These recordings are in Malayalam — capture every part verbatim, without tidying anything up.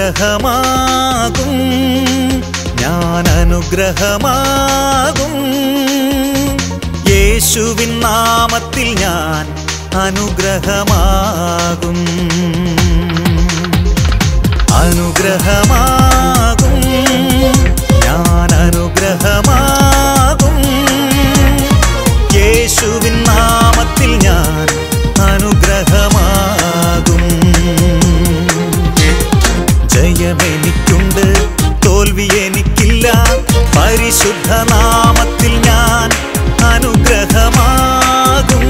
അനുഗ്രഹമാകും, ഞാൻ അനുഗ്രഹമാകും. യേശുവിൻ നാമത്തിൽ ഞാൻ അനുഗ്രഹമാകും, അനുഗ്രഹമാകും, ഞാൻ അനുഗ്രഹമാകും. യേശുവിൻ നാമത്തിൽ ഞാൻ അനുഗ്രഹമാകും. ജയമെനിക്കുണ്ട്, തോൽവി എനിക്കില്ല. പരിശുദ്ധ നാമത്തിൽ ഞാൻ അനുഗ്രഹമാകും.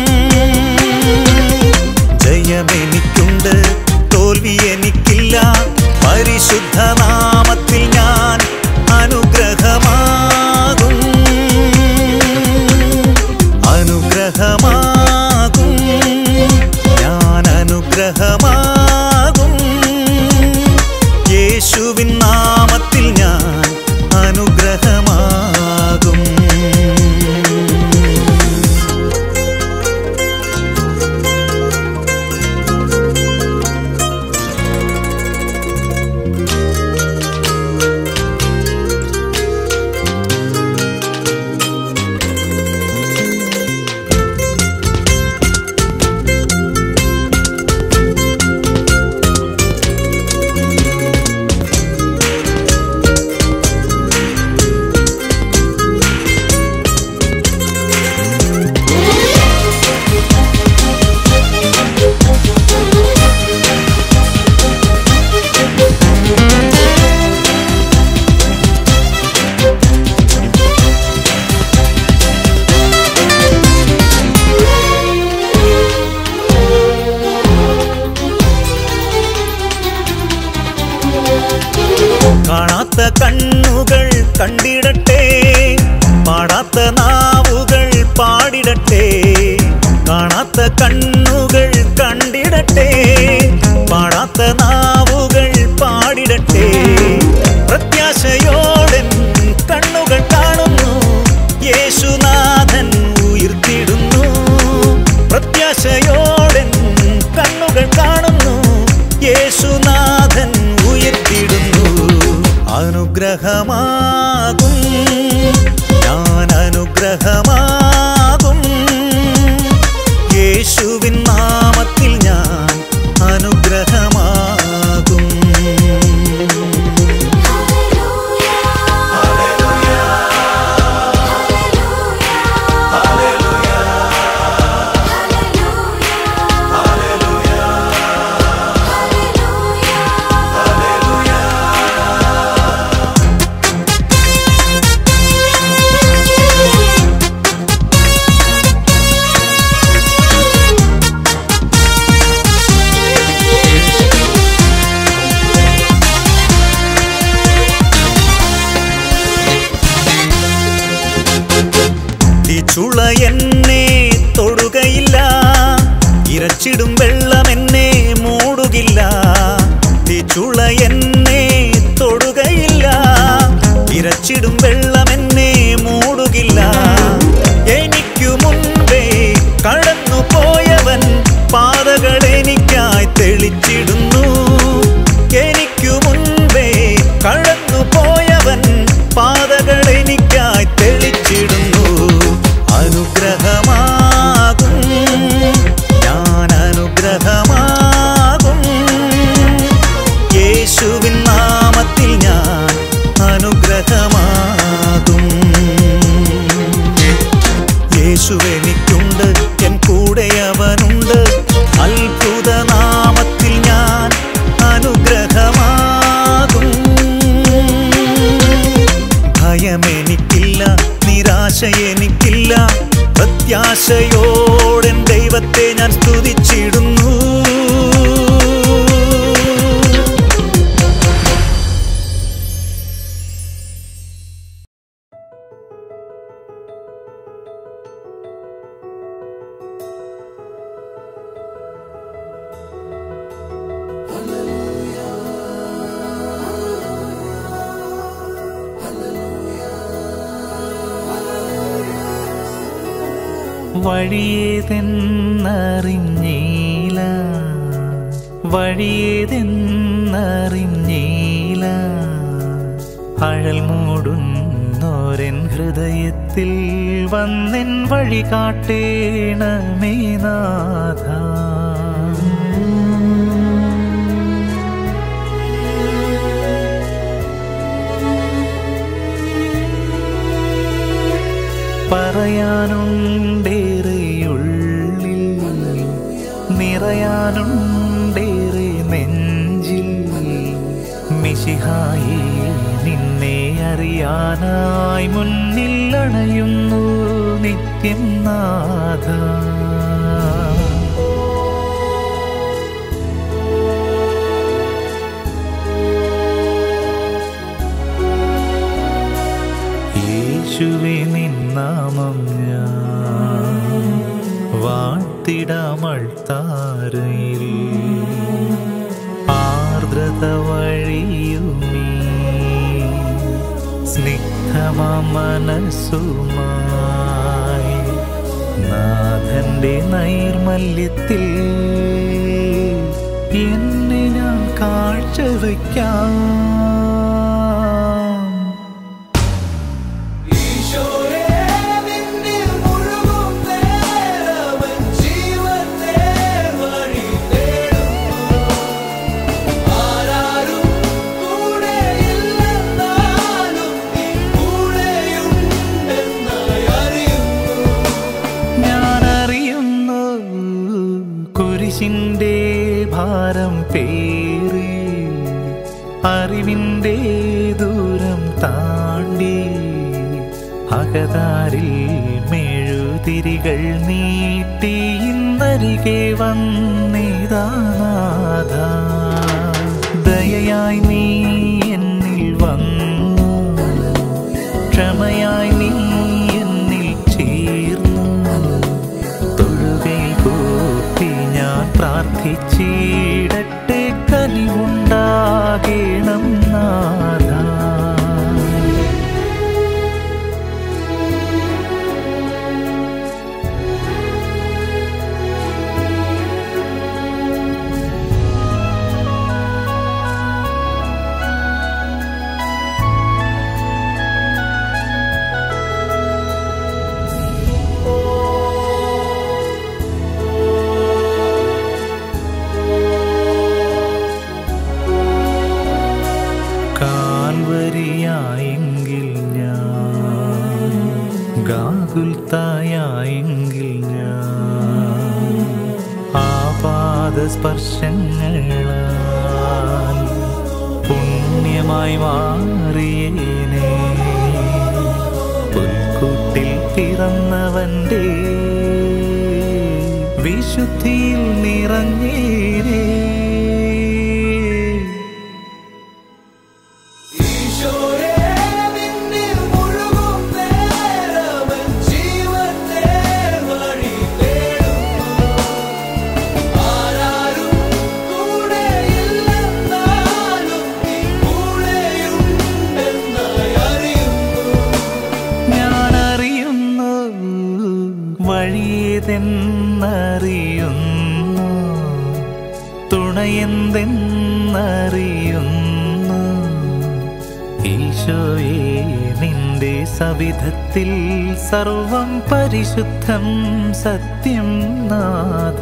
ജയമെനിക്കുണ്ട്, തോൽവി എനിക്കില്ല. പരിശുദ്ധ നാമത്തിൽ ഞാൻ അനുഗ്രഹമാകും, അനുഗ്രഹമാകും, ഞാൻ അനുഗ്രഹമാകും. യേശുവിൻ നാമത്തിൽ ഞാൻ അനുഗ്രഹമാകും. കാണാത്ത കണ്ണുകൾ കണ്ടിടട്ടെ, പാടാത്ത നാവുകൾ പാടിടട്ടെ. കാണാത്ത കണ്ണുകൾ കണ്ടിടട്ടെ, പാടാത്ത നാവുകൾ പാടിടട്ടെ. പ്രത്യാശയോടെ കണ്ണുകൾ കാണുന്നു, യേശുനാഥൻ ഉയർത്തിടുന്നു. പ്രത്യാശയോടെ കണ്ണുകൾ കാണുന്നു, യേശുനാഥൻ ഉയർത്തിടുന്നു. അനുഗ്രഹമാകും, ഞാൻ അനുഗ്രഹമാകും. യേശുവിൻ നാമത്തിൽ ഞാൻ അനുഗ്രഹമാകും. ചുള എന്നെ തൊടുകയില്ല, ഇരച്ചിടും വെള്ളം എന്നെ മൂടുകില്ല. ചുള എന്നെ തൊടുകയില്ല, ഇരച്ചിടും വെള്ളം എന്നെ മൂടുകില്ല. എനിക്കു മുൻപേ കടന്നു പോയവൻ പാതകൾ എനിക്കായി തെളിച്ചിടുന്നു. എനിക്കു മുൻപേ കടന്നു പോയവൻ പാതകൾ എനിക്കായി തെളിച്ചിടുന്നു. അനുഗ്രഹമാകും, ഞാൻ അനുഗ്രഹമാകും. യേശുവിൻ നാമത്തിൽ ഞാൻ അനുഗ്രഹമാകും. യേശുവെനിക്കുണ്ട്, എൻ കൂടെ അവനുണ്ട്. അത്ഭുത നാമത്തിൽ ഞാൻ അനുഗ്രഹമാകും. ഭയമെനിക്കില്ല, നിരാശ എനിക്കില്ല. പ്രത്യാശയോടെ ദൈവത്തെ ഞാൻ സ്തുതിച്ചിടുന്നു. വഴിയേതെന്നറിഞ്ഞില്ല, വഴിയേതെന്നറിഞ്ഞില്ല. അഴൽ മൂടുന്നോരൻ ഹൃദയത്തിൽ വന്നെൻ വഴി കാട്ടേണമേ നാഥ. പറയാനുണ്ടേറെയുള്ളിൽ നിറയാനുണ്ടേറെ നെഞ്ചിൽ മിശിഹായേ നിന്നെ അറിയാനായി മുന്നിൽ അണയുന്നു നിത്യം നാഥ. യേശുവേ നിൻ നാമം ഞാൻ വാഴ്ത്തിടാമൾത്താരയിൽ ആർദ്രത വഴിയുമീ സ്നിഗ്ധമാം മനസ്സുമായി നാഥന്റെ നൈർമല്യത്തിൽ എന്നെ ഞാൻ കാഴ്ചവയ്ക്കാം. കുരിശിന്റെ ഭാരം പേറി അറിവിൻ്റെ ദൂരം താണ്ടി അകതാരിൽ മെഴുതിരികൾ നീട്ടി ഇന്നരികെ വന്നിതാ നാഥ. ദയയായി നീ എന്നിൽ വന്നു, ക്ഷമയായി നീ എന്നിൽ ചേർന്നു. തൊഴുകൈ കൂപ്പി ഞാൻ പ്രാർത്ഥിച്ചിടട്ടെ, കനിവുണ്ടാകേണം നാഥ. കാൽവരിയായെങ്കിൽ ഞാൻ, ഗാഗുൽത്തായെങ്കിൽ ഞാൻ, ആപാദസ്പർശങ്ങളാൽ പുണ്യമായി മാറിയേനെ. പുൽക്കൂട്ടിൽ പിറന്നവന്റെ വിശുദ്ധിയിൽ നിറഞ്ഞേരേ. വഴിയെന്തെന്നറിയുന്നു, തുണയെന്തെന്നറിയുന്നു. ഈശോയേ നിന്റെ സവിധത്തിൽ സർവം പരിശുദ്ധം സത്യം നാഥ.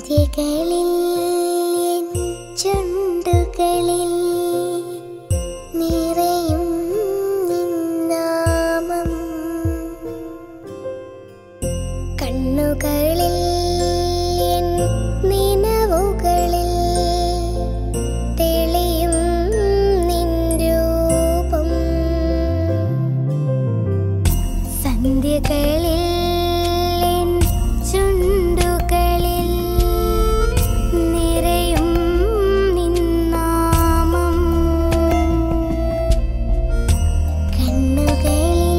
സന്ധ്യകളിൽ എൻ ചുണ്ടുകളിൽ നിറയും നിൻ നാമം, കണ്ണുകളിൽ എൻ നിനവുകളിൽ തെളിയും നിൻ രൂപം. സന്ധ്യകളിൽ എൻ ചുണ്ടുകളിൽ നിറയും നിൻ നാമം, കണ്ണുകളിൽ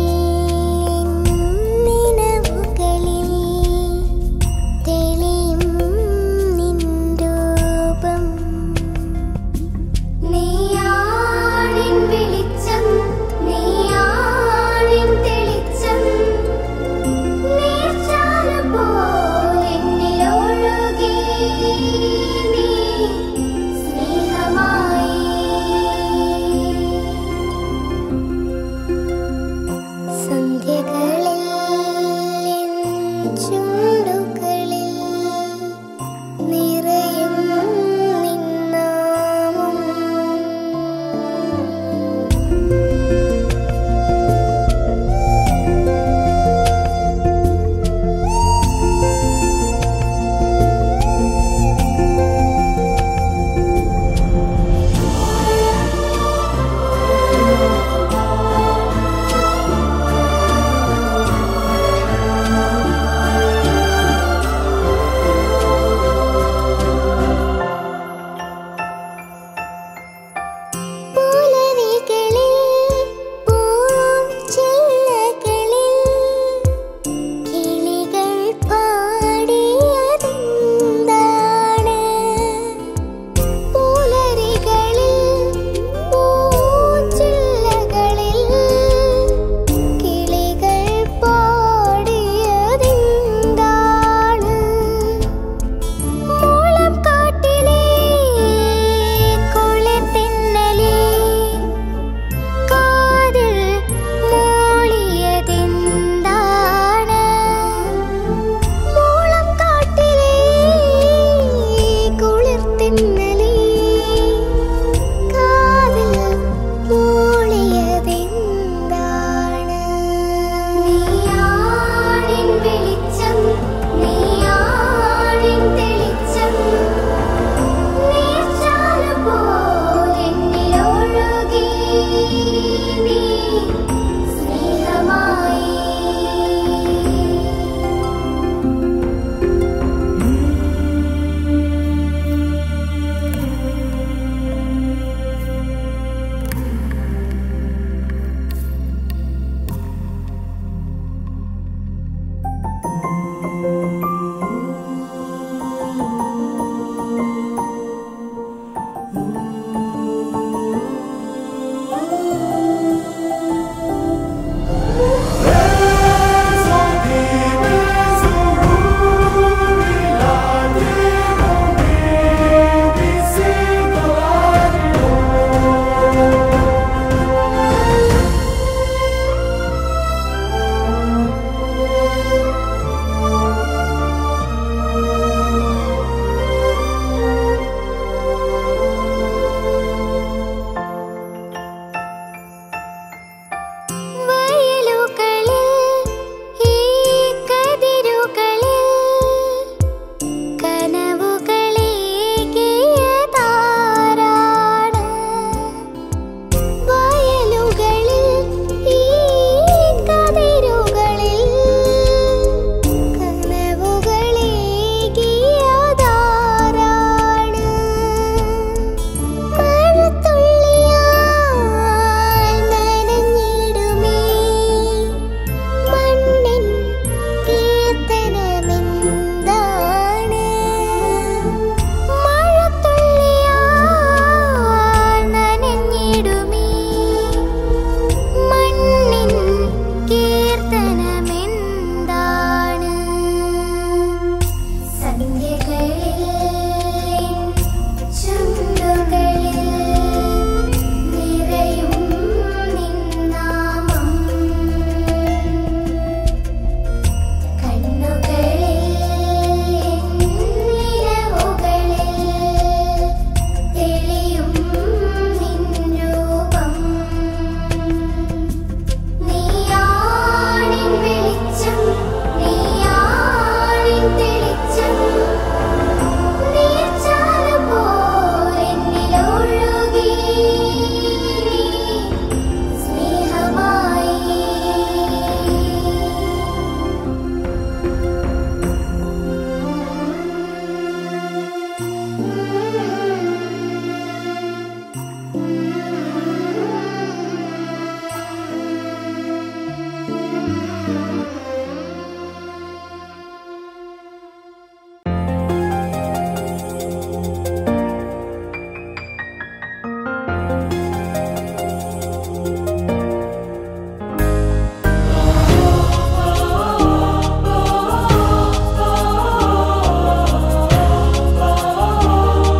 നിനവുകളിൽ തെളിയും നിൻ രൂപം. നീയാണിൻ വെളിച്ചം, നീയാണിൻ തെളിച്ചം, നീർച്ചാല പോലെന്നിലൊഴുകി നീ സ്നേഹമായി. സന്ധ്യകളിൽ എൻ ചുണ്ടുകളിൽ നിറയും നിൻ നാമം. ും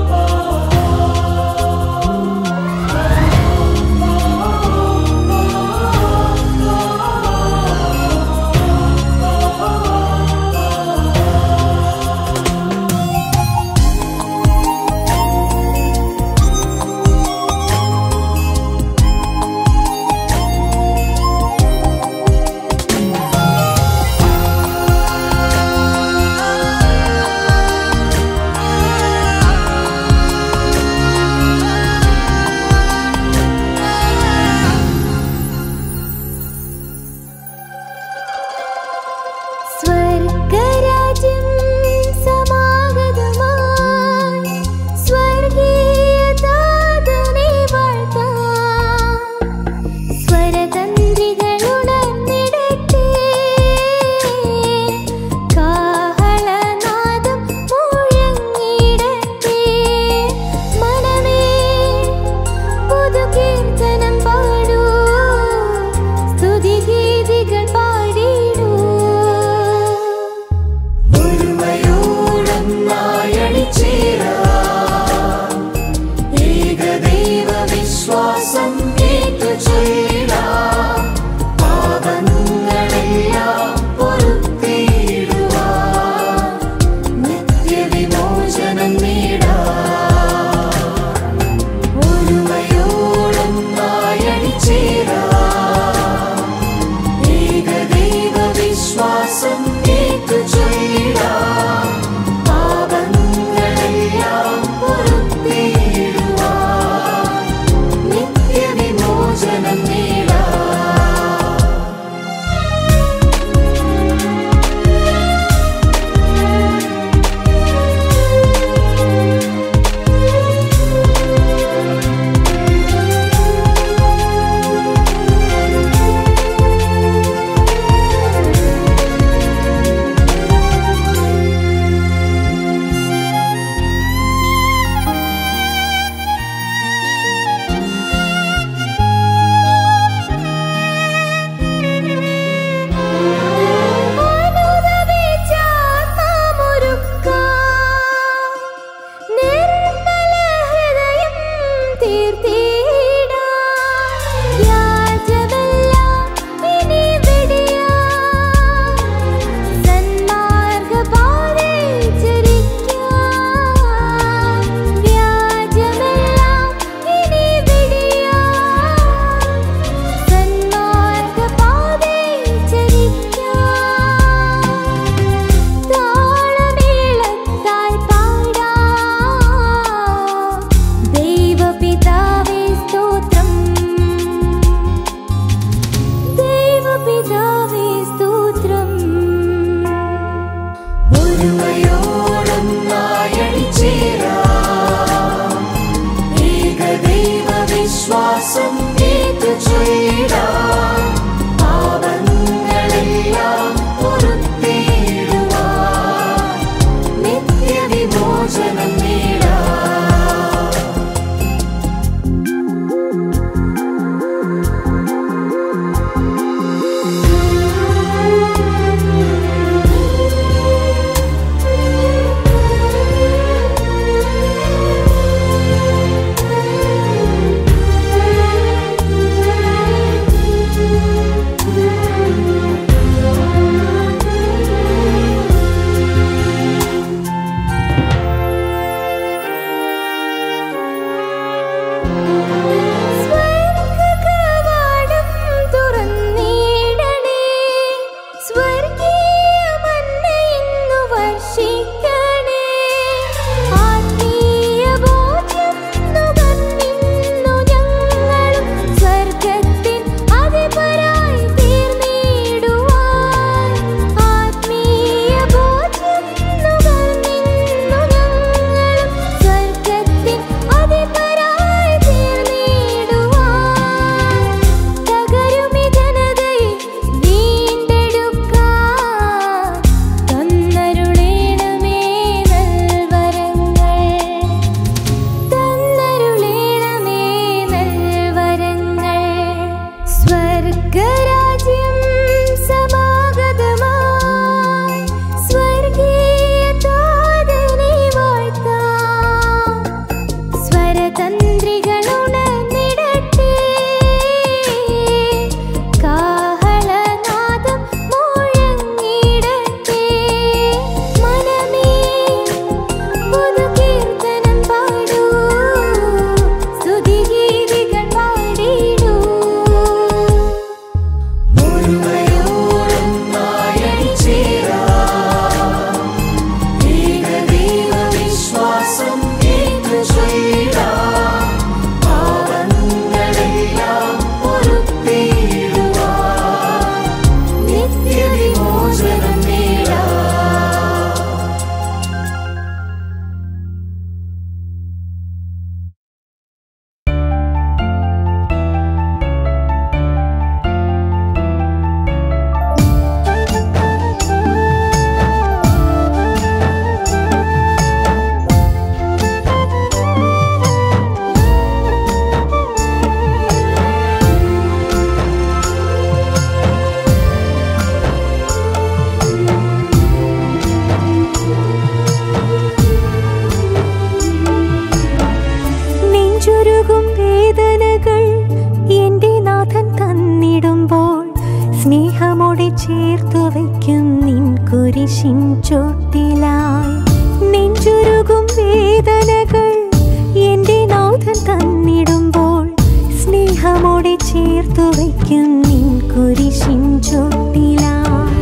ചേർത്തു വയ്ക്കും നിൻ കുരിശിൻ ചോട്ടിലായി. നെഞ്ചുരുകും വേദനകൾ എൻ്റെ നാഥൻ തന്നിടുമ്പോൾ സ്നേഹമോടെ ചേർത്തു വയ്ക്കും നിൻ കുരിശിൻ ചോട്ടിലായി.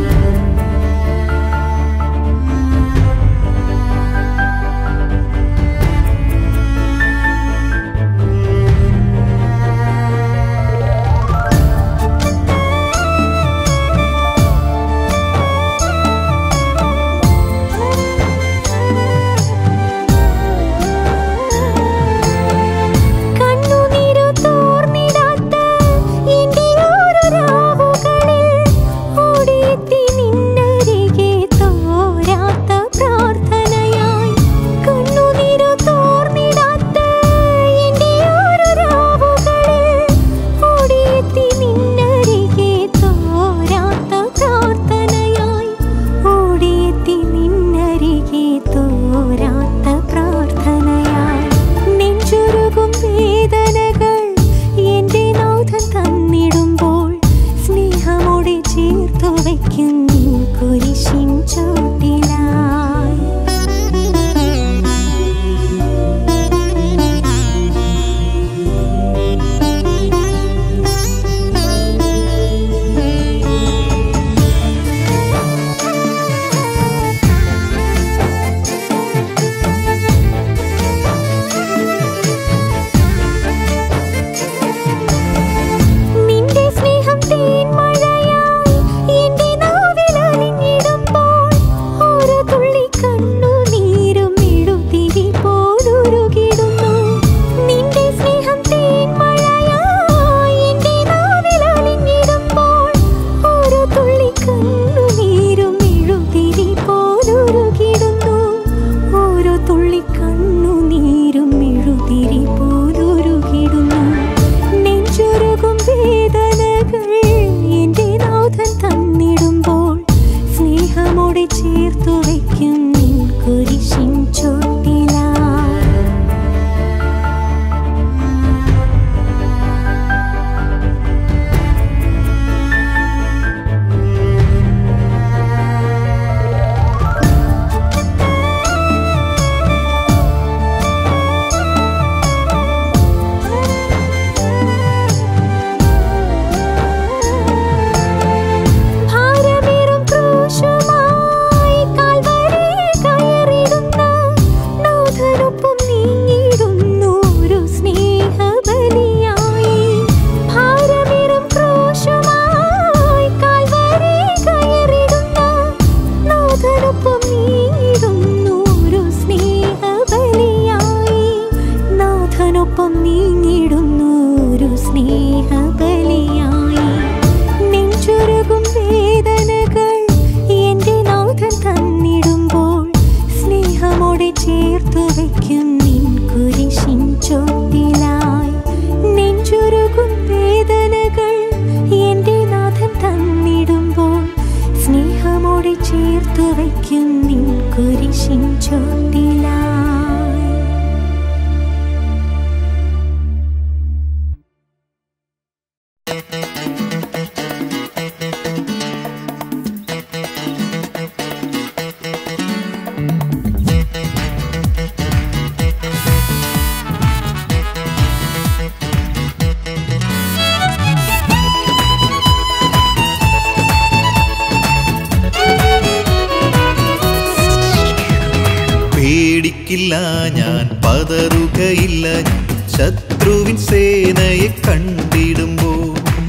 പേടിക്കില്ല ഞാൻ, പതറുകയില്ല ഞാൻ, ശത്രുവിൻ സേനയെ കണ്ടിടുമ്പോൾ.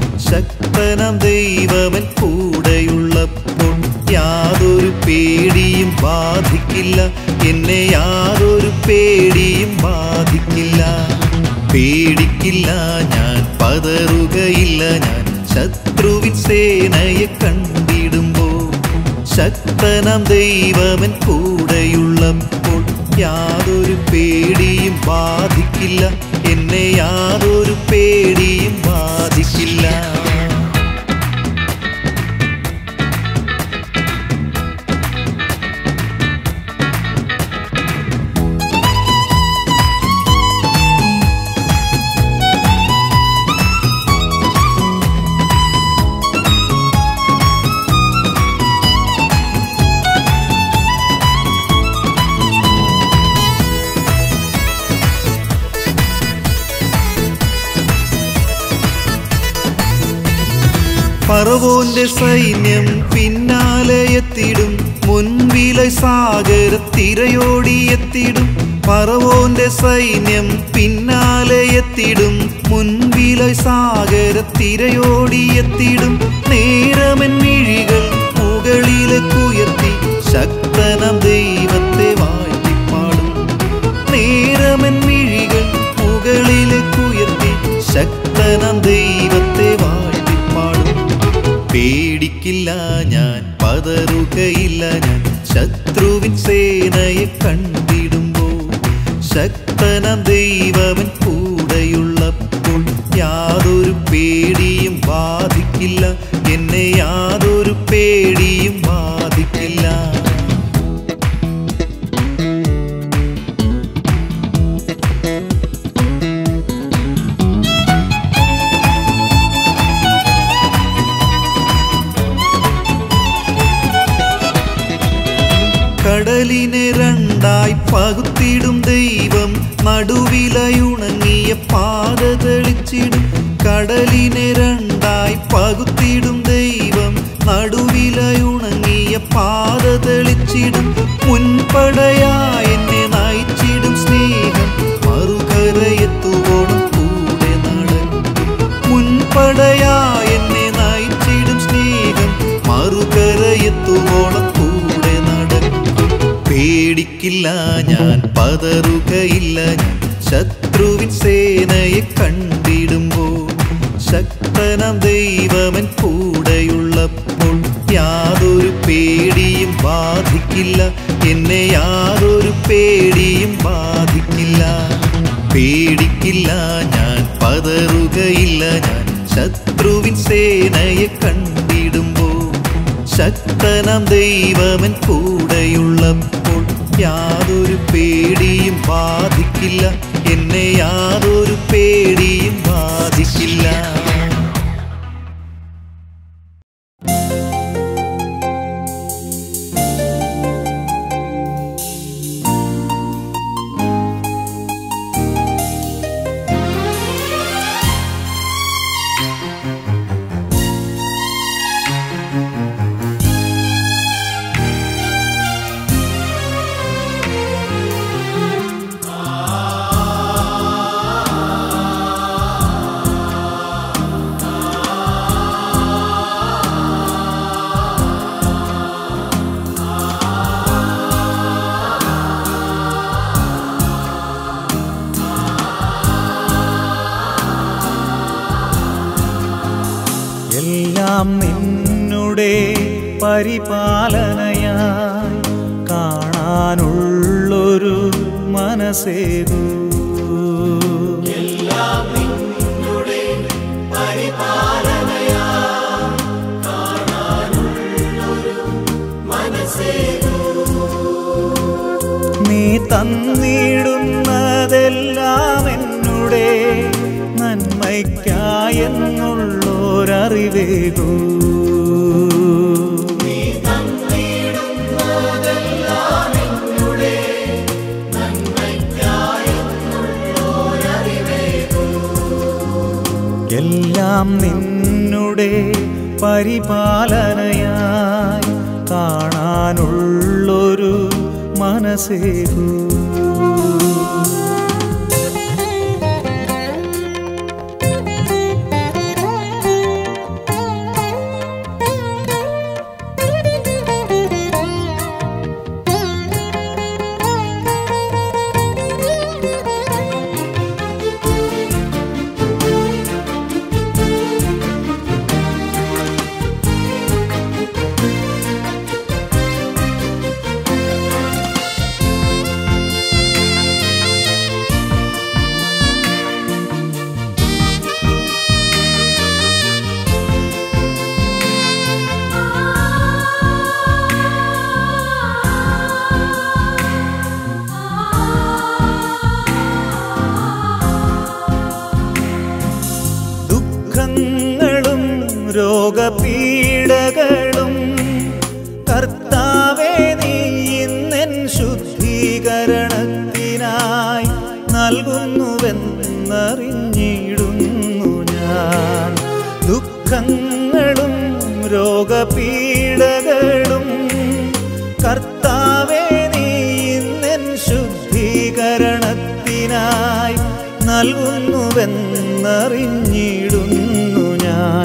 ശക്തനാം ദൈവമൻ കൂടെയുള്ളപ്പോൾ യാതൊരു പേടിയും ബാധിക്കില്ല, എന്നെ യാതൊരു പേടിയും ബാധിക്കില്ല. പേടിക്കില്ല ഞാൻ, പതറുകയില്ല ഞാൻ, ശത്രുവിൻ സേനയെ കണ്ടിടുമ്പോൾ. ശക്തനാം ദൈവമൻ കൂടെയുള്ളപ്പോൾ യാതൊരു പേടിയും ബാധിക്കില്ല, എന്നെ യാതൊരു പേടിയും ബാധിക്കില്ല. ഫറവോന്റെ സൈന്യം പിന്നാലെ എത്തിടും, മുൻപിലെ സാഗര തിരയോടിയെത്തിടും. ഫറവോന്റെ സൈന്യം പിന്നാലെ എത്തിടും, മുൻപിലെ സാഗര തിരയോടിയെത്തിടും. നേരമൻ മിഴികൾ മുകളിലേക്കുയർത്തി ശക്തനാം ദൈവത്തെ വാഴ്ത്തിപ്പാടും. നേരമൻ മിഴികൾ മുകളിലേക്കുയർത്തി ശക്തനാം ദൈവത്തെ വാഴ്ത്തിപ്പാടും. പേടിക്കില്ല ഞാൻ, പതറുകയില്ല ഞാൻ, ശത്രുവിൻ സേനയെ കണ്ടിടുമ്പോൾ. ശക്തനാം ദൈവമൻ കൂടെയുള്ളപ്പോൾ യാതൊരു പേടിയും ബാധിക്കില്ല, എന്നെ യാതൊരു പേടിയും ബാധിക്കില്ല. കടലിനെ രണ്ടായി പകുത്തിടും ദൈവം, നടുവിലയുണങ്ങിയ പാത തെളിച്ചിടും. കടലിനെ രണ്ടായി പകുത്തിടും ദൈവം, നടുവിലയുണങ്ങിയ പാത തെളിച്ചിടും. മുൻപടയായി എന്നെ നയിച്ചിടും സ്നേഹം, മറുകരയെത്തുവോളം കൂടെ നടക്കും. മുൻപടയായി എന്നെ നയിച്ചിടും സ്നേഹം, മറുകരയെത്തുവോളം കൂടെ നടക്കും. പേടിക്കില്ല ഞാൻ, പതറുകയില്ല ഞാൻ, ശത്രുവിൻ സേനയെ കണ്ടിടുമ്പോൾ. ശക്തനാം ദൈവമൻ കൂടെയുള്ളപ്പോൾ യാതൊരു പേടിയും ബാധിക്കില്ല, എന്നെ യാതൊരു പേടിയും ബാധിക്കില്ല. പേടിക്കില്ല ഞാൻ, പതറുകയില്ല ഞാൻ, ശത്രുവിൻ സേനയെ കണ്ടിടുമ്പോൾ. ശക്തനാം ദൈവമൻ കൂടെയുള്ളപ്പോൾ യാതൊരു പേടിയും ബാധിക്കില്ല, എന്നെ യാതൊരു പേടിയും ബാധിക്കില്ല. എല്ലാം നിന്നുടെ പരിപാലനയായി കാണാനുള്ളൊരു മനസ്സേകൂ. എല്ലാം നിന്നുടെ പരിപാലനയായി കാണാനുള്ളൊരു മനസ്സേകൂ. നീ തന്നിടുന്നതെല്ലാം എന്നുടെ നന്മയ്ക്കായെന്നുള്ളൊരറിവേകൂ. നീ തന്നിടുന്നതെല്ലാം എന്നുടെ നന്മയ്ക്കായെന്നുള്ളൊരറിവേകൂ. എല്ലാം നിന്നുടെ പരിപാലനയായി കാണാനുള്ളൊരു മനസ്സേകൂ. രോഗപീഡകളും കർത്താവേ നീ ഇന്നെൻ ശുദ്ധീകരണത്തിനായി നൽകുന്നുവെന്നറിഞ്ഞിടുന്നു ഞാൻ. ദുഃഖങ്ങളും രോഗപീഡകളും കർത്താവേ നീ ഇന്നെൻ ശുദ്ധീകരണത്തിനായി നൽകുന്നുവെന്നറിഞ്ഞിടുന്നു ഞാൻ.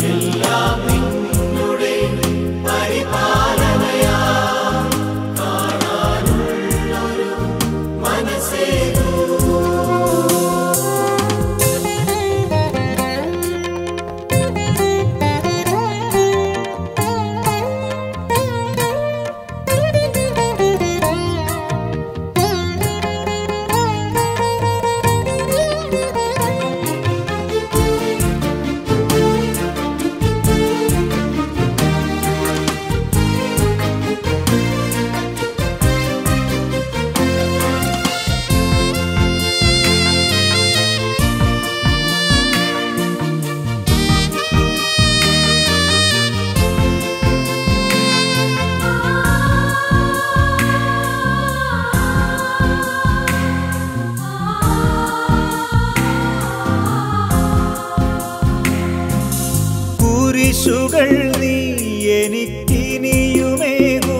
കുരിശുകൾ നീ എനിക്കിനിയുമേകൂ,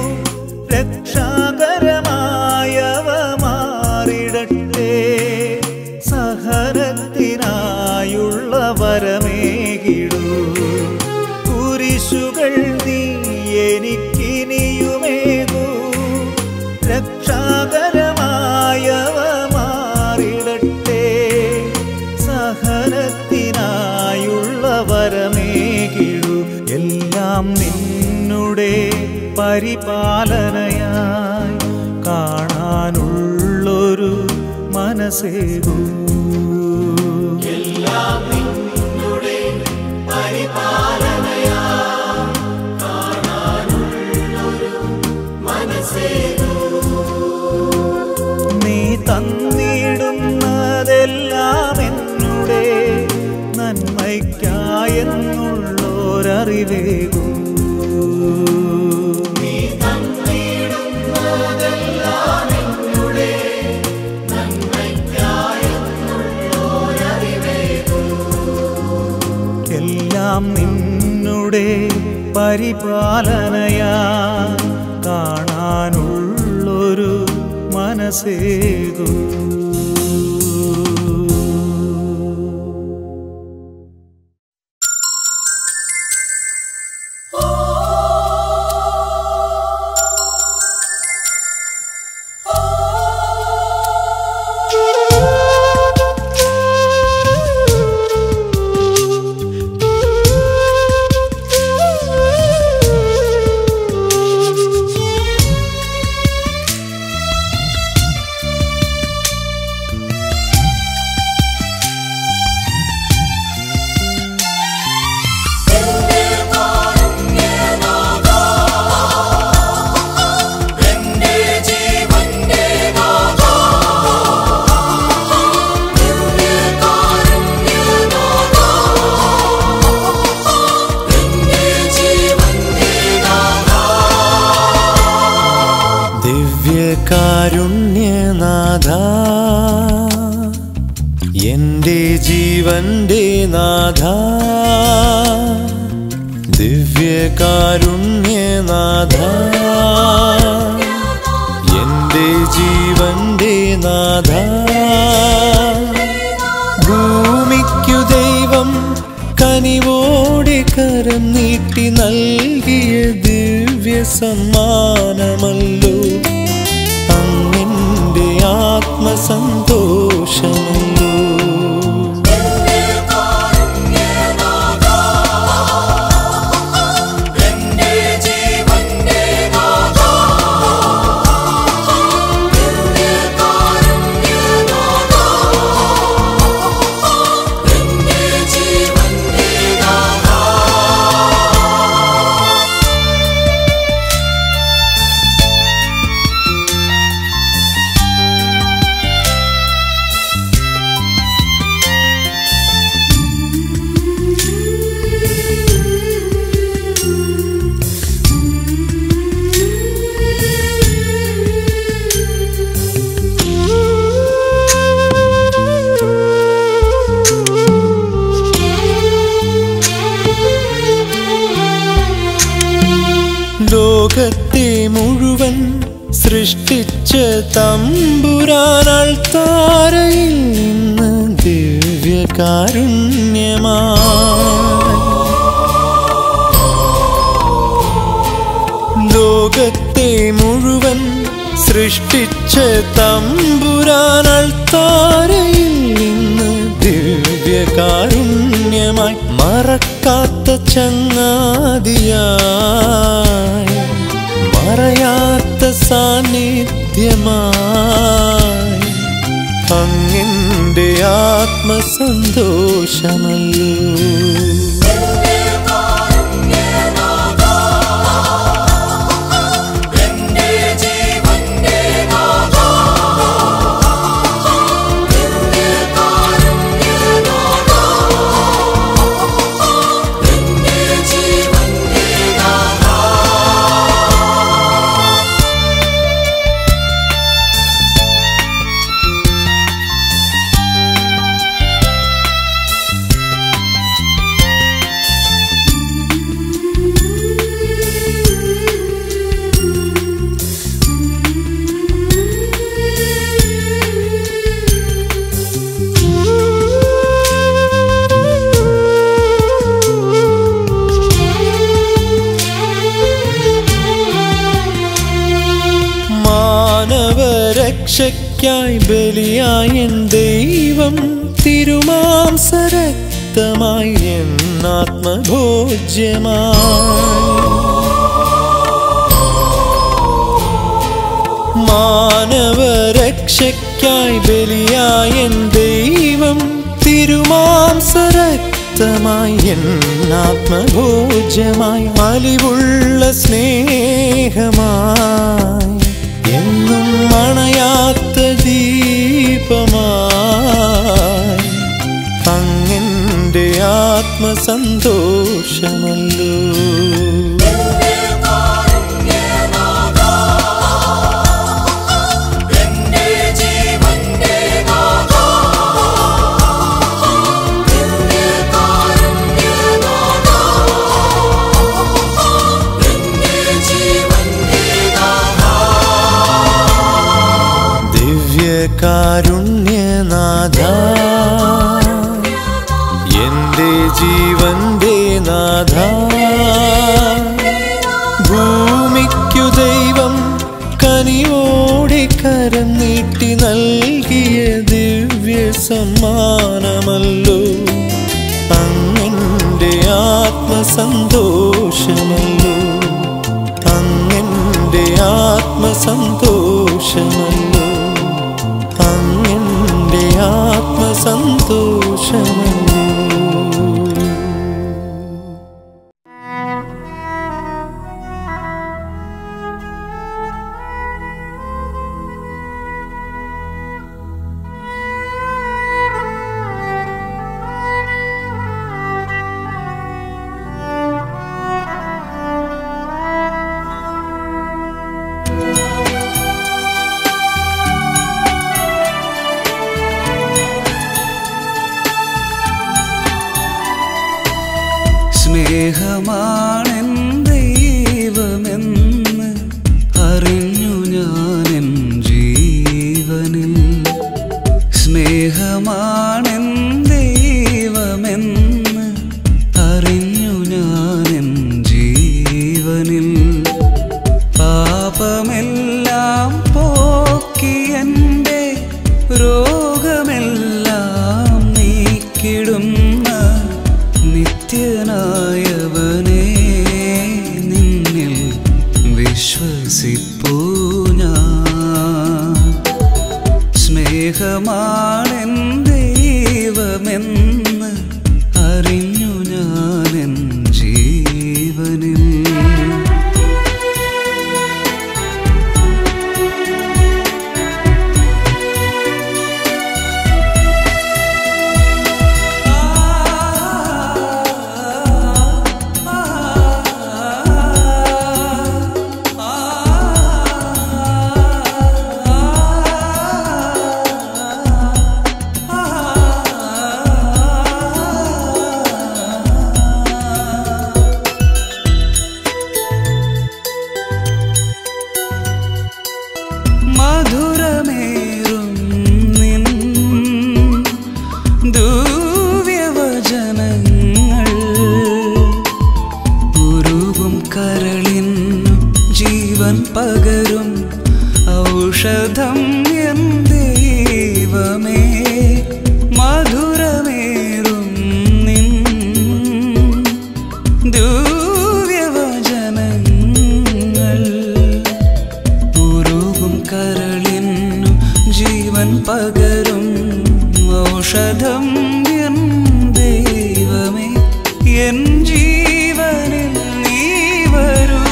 രക്ഷാകരമായവ മാറിടട്ടെ. സഹനത്തിനായുള്ള വരമേകിടൂ. കുരിശുകൾ നീ എനിക്കിനിയുമേകൂ, രക്ഷാകരമായവ മാറിടട്ടെ. സഹനത്തിനായുള്ള വരമേകിടൂ. എല്ലാം നിന്നുടെ പരിപാലനയായി കാണാനുള്ളൊരു മനസ്സേകൂ. നീ തന്നിടുന്നതെല്ലാം എന്നുടെ നന്മയ്ക്കായെന്നുള്ളൊരറിവേകൂ. എല്ലാം നിന്നുടെ പരിപാലനയാ കാണാനുള്ളൊരു മനസ്സേകൂ. കാരുണ്യനാഥ എൻ്റെ ജീവന്റെ നാഥ, ദിവ്യകാരുണ്യനാഥ എൻ്റെ ജീവന്റെ നാഥ. ഭൂമിക്കു ദൈവം കനിവോടെ കരം നീട്ടി നൽകിയ ദിവ്യ സമ്മാനമല്ലോ അങ്ങെൻ്റെ ആത്മസന്തോഷമല്ലോ. ലോകത്തെ മുഴുവൻ സൃഷ്ടിച്ച തമ്പുരാനാൾ താരയിൽ നിന്ന് ദിവ്യകാരുണ്യമായി ലോകത്തെ മുഴുവൻ സൃഷ്ടിച്ച തമ്പുരാനാൾ താരയിൽ നിന്ന് ദിവ്യകാരുണ്യമായി മറക്കാത്ത ചങ്ങാതിയായി മറയാത്ത സാന്നിധ്യമായി അങ്ങെന്റെ ആത്മസന്തോഷമല്ലോ രക്ഷയ്ക്കായി ബലിയായ എൻ ദൈവം തിരുമാംസരക്തമായി എന്നാത്മഭോജ്യമായി മാനവരക്ഷയ്ക്കായി ബലിയായ എൻ ദൈവം തിരുമാംസരക്തമായി എന്നാത്മഭോജ്യമായി അലിവുള്ള സ്നേഹമായി എന്നും മണയാത്ത ദീപമായി അങ്ങെന്റെ ആത്മസന്തോഷമല്ലോ കാരുണ്യനാഥ എന്റെ ജീവന്റെ നാഥ ഭൂമിക്കു ദൈവം കനിവോടെ കരം നീട്ടി നൽകിയ ദിവ്യ സമ്മാനമല്ലോ അങ്ങെന്റെ ആത്മസന്തോഷമല്ലോ അങ്ങെന്റെ ആത്മസന്തോഷമല്ലോ അങ്ങെന്റെ ആത്മസന്തോഷമല്ലോ സ്നേഹമാണെൻ ദൈവമെന്ന് അറിഞ്ഞു ഞാനെൻ ജീവനിൽ സ്നേഹമാണെൻ ദൈവമെന്ന് അറിഞ്ഞു ഞാനെൻ ജീവനിൽ പാപമെല്ലാം പോക്കി എൻ്റെ രോഗമെല്ലാം നീക്കിടുന്ന നിത്യനായവനേ നിന്നിൽ വിശ്വസിപ്പൂ ഞാൻ സ്നേഹമാണെൻ ദൈവമെന്ന് അറിഞ്ഞു ഞാനെൻ ജീവനിൽ ah ഔഷധം എൻ ദൈവമേ എൻ ജീവനിൽ നീ വരൂ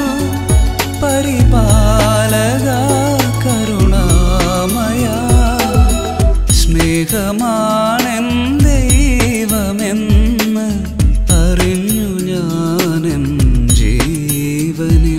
പരിപാലക കരുണാമയ സ്നേഹമാണെൻ ദൈവമെന്ന് അറിഞ്ഞു ഞാനെൻ ജീവനിൽ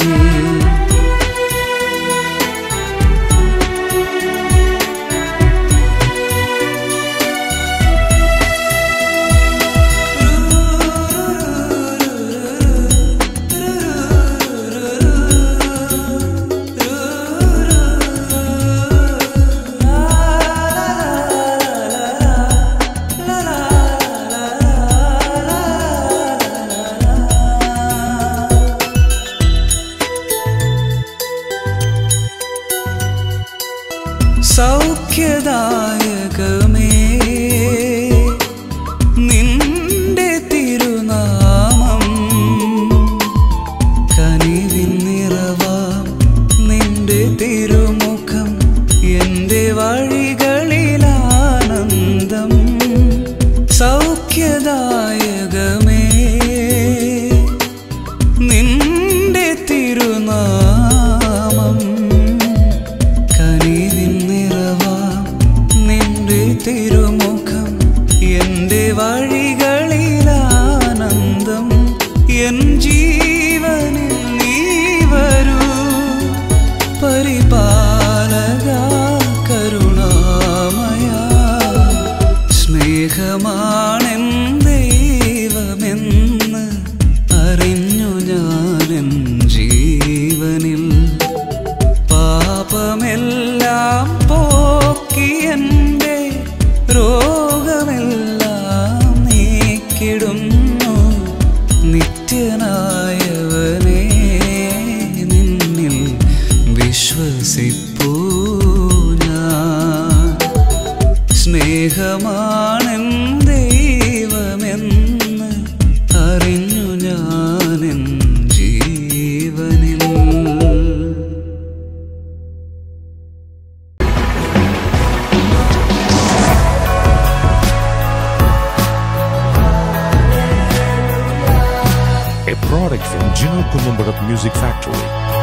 സൗഖ്യദായകമേ നിന്റെ തിരുനാമം കനിവിൻ നിറവാം നിന്റെ തിരുമുഖം എൻ്റെ വഴികളിലാനന്ദം സൗഖ്യദായകമേ നിന്റെ തിരുനാമം തിരുമുഖം എൻ്റെ വഴികളിലാനന്ദം എൻ ജീവനിൽ നീ വരൂ പരിപാലക കരുണാമയ സ്നേഹമാണെൻ ദൈവമെന്ന് അറിഞ്ഞു ഞാനെൻ ജീവനിൽ പാപമെല്ലാം പോക്കി എൻ്റെ രോഗമെല്ലാം നീക്കിടുന്നു നിത്യനായവനേ നിന്നിൽ വിശ്വസിപ്പൂ ഞാൻ സ്നേഹമാണെൻ ദൈവമെന്ന് അറിഞ്ഞു ഞാനെൻ ജീവനിൽ product from Gino Columbarat Music Factory.